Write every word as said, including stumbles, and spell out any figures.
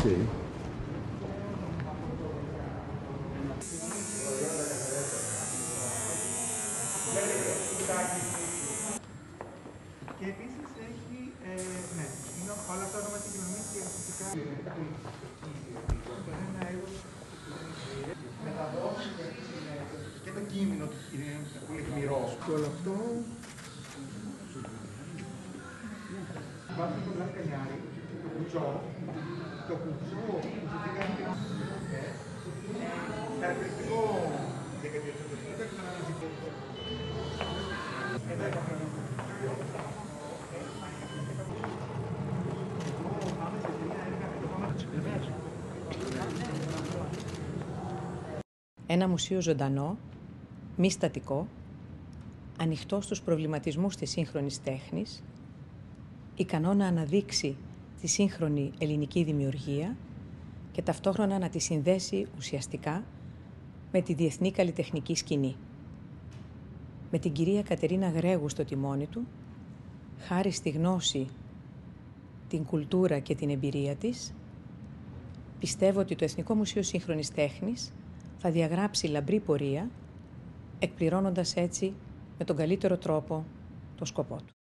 Okay. Και επίσης έχει, ε, ναι, είναι όλα αυτά ονόματα κοινωνίας και φυσικά το ένα έργο μεταδόσει και το κείμενο είναι πολύ γμυρό. Και όλο αυτό βάζει το λακκανιάρι, το κουτσό, το κουτσό ουσιαστικά είναι χαρακτηριστικό δεκαετία του εβδομήντα και αναζητώ. Εδώ υπάρχει ένα μουσείο ζωντανό, μη στατικό, ανοιχτό στους προβληματισμούς της σύγχρονης τέχνης, ικανό να αναδείξει τη σύγχρονη ελληνική δημιουργία και ταυτόχρονα να τη συνδέσει ουσιαστικά με τη διεθνή καλλιτεχνική σκηνή. Με την κυρία Κατερίνα Γρέγου στο τιμόνι του, χάρη στη γνώση, την κουλτούρα και την εμπειρία της, πιστεύω ότι το Εθνικό Μουσείο Σύγχρονης Τέχνης θα διαγράψει λαμπρή πορεία, εκπληρώνοντας έτσι με τον καλύτερο τρόπο το σκοπό του.